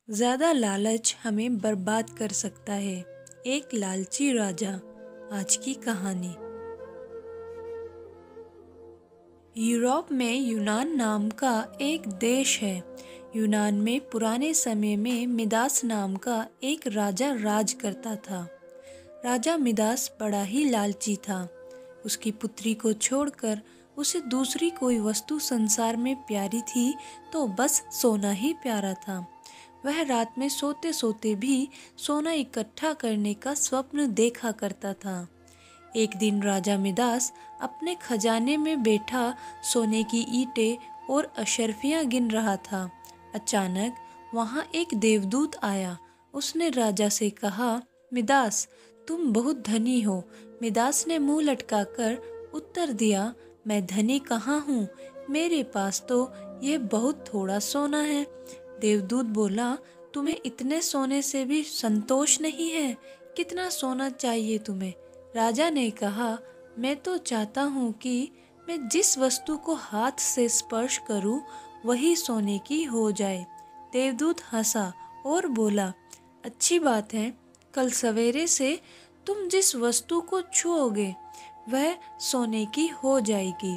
ज़्यादा लालच हमें बर्बाद कर सकता है। एक लालची राजा। आज की कहानी। यूरोप में यूनान नाम का एक देश है। यूनान में पुराने समय में मिदास नाम का एक राजा राज करता था। राजा मिदास बड़ा ही लालची था। उसकी पुत्री को छोड़कर उसे दूसरी कोई वस्तु संसार में प्यारी थी तो बस सोना ही प्यारा था। वह रात में सोते सोते भी सोना इकट्ठा करने का स्वप्न देखा करता था। एक दिन राजा मिदास अपने खजाने में बैठा सोने की ईंटें और अशर्फियां गिन रहा था। अचानक वहां एक देवदूत आया। उसने राजा से कहा, मिदास, तुम बहुत धनी हो। मिदास ने मुंह लटकाकर उत्तर दिया, मैं धनी कहाँ हूँ, मेरे पास तो यह बहुत थोड़ा सोना है। देवदूत बोला, तुम्हें इतने सोने से भी संतोष नहीं है? कितना सोना चाहिए तुम्हें? राजा ने कहा, मैं तो चाहता हूँ कि मैं जिस वस्तु को हाथ से स्पर्श करूँ वही सोने की हो जाए। देवदूत हंसा और बोला, अच्छी बात है, कल सवेरे से तुम जिस वस्तु को छुओगे वह सोने की हो जाएगी।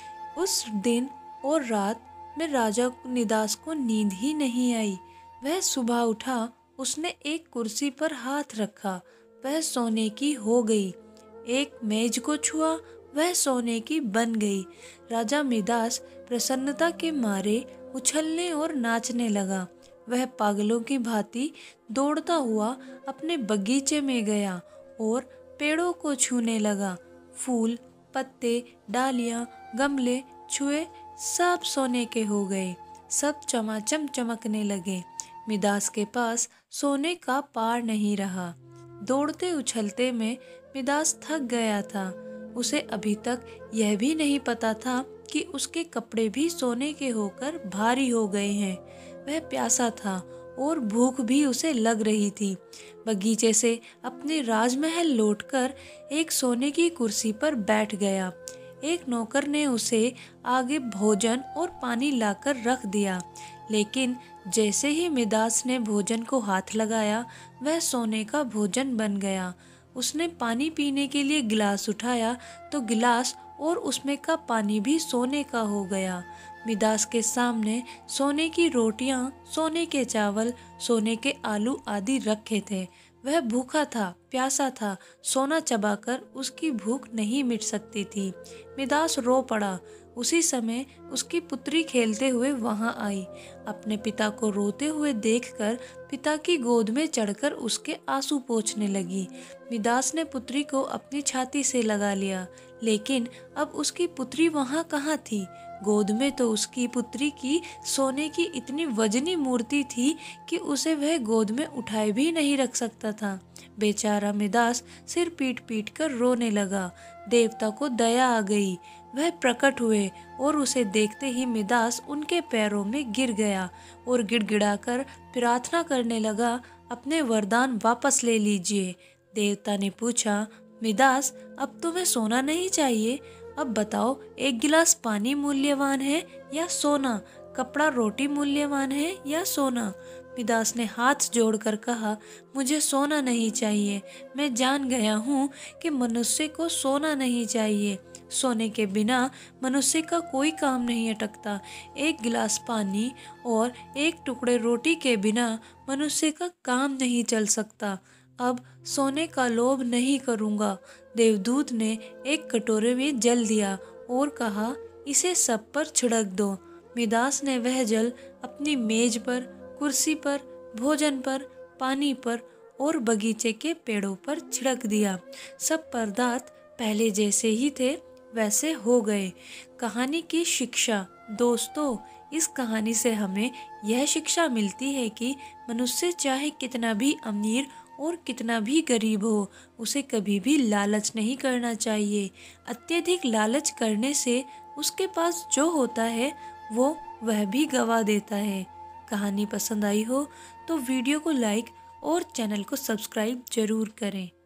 उस दिन और रात में राजा मिदास को नींद ही नहीं आई। वह सुबह उठा, उसने एक कुर्सी पर हाथ रखा, वह सोने की हो गई। एक मेज को छुआ, वह सोने की बन गई। राजा मिदास प्रसन्नता के मारे उछलने और नाचने लगा। वह पागलों की भांति दौड़ता हुआ अपने बगीचे में गया और पेड़ों को छूने लगा। फूल, पत्ते, डालियां, गमले छुए, सब सोने के हो गए। सब चमाचम चमकने लगे। मिदास के पास सोने का पार नहीं रहा। दौड़ते उछलते में मिदास थक गया था। उसे अभी तक यह भी नहीं पता था कि उसके कपड़े भी सोने के होकर भारी हो गए हैं। वह प्यासा था और भूख भी उसे लग रही थी। बगीचे से अपने राजमहल लौटकर एक सोने की कुर्सी पर बैठ गया। एक नौकर ने उसे आगे भोजन और पानी लाकर रख दिया, लेकिन जैसे ही मिदास ने भोजन को हाथ लगाया वह सोने का भोजन बन गया। उसने पानी पीने के लिए गिलास उठाया तो गिलास और उसमें का पानी भी सोने का हो गया। मिदास के सामने सोने की रोटियां, सोने के चावल, सोने के आलू आदि रखे थे। वह भूखा था, प्यासा था। सोना चबाकर उसकी भूख नहीं मिट सकती थी। मिदास रो पड़ा। उसी समय उसकी पुत्री खेलते हुए वहां आई। अपने पिता को रोते हुए देखकर पिता की गोद में चढ़कर उसके आंसू पोंछने लगी। मिदास ने पुत्री को अपनी छाती से लगा लिया, लेकिन अब उसकी पुत्री वहां कहाँ थी? गोद में तो उसकी पुत्री की सोने की इतनी वजनी मूर्ति थी कि उसे वह गोद में उठाए भी नहीं रख सकता था। बेचारा मिदास सिर पीट पीट कर रोने लगा। देवता को दया आ गई। वह प्रकट हुए और उसे देखते ही मिदास उनके पैरों में गिर गया और गिड़गिड़ाकर प्रार्थना करने लगा, अपने वरदान वापस ले लीजिए। देवता ने पूछा, मिदास, अब तुम्हें सोना नहीं चाहिए? अब बताओ, एक गिलास पानी मूल्यवान है या सोना? कपड़ा रोटी मूल्यवान है या सोना? मिदास ने हाथ जोड़कर कहा, मुझे सोना नहीं चाहिए। मैं जान गया हूँ कि मनुष्य को सोना नहीं चाहिए। सोने के बिना मनुष्य का कोई काम नहीं अटकता। एक गिलास पानी और एक टुकड़े रोटी के बिना मनुष्य का काम नहीं चल सकता। अब सोने का लोभ नहीं करूँगा। देवदूत ने एक कटोरे में जल दिया और कहा, इसे सब पर छिड़क दो। मिदास ने वह जल अपनी मेज पर, कुर्सी पर, भोजन पर, पानी पर और बगीचे के पेड़ों पर छिड़क दिया। सब पदार्थ पहले जैसे ही थे वैसे हो गए। कहानी की शिक्षा। दोस्तों, इस कहानी से हमें यह शिक्षा मिलती है कि मनुष्य चाहे कितना भी अमीर और कितना भी गरीब हो, उसे कभी भी लालच नहीं करना चाहिए। अत्यधिक लालच करने से उसके पास जो होता है वह भी गवा देता है। कहानी पसंद आई हो तो वीडियो को लाइक और चैनल को सब्सक्राइब जरूर करें।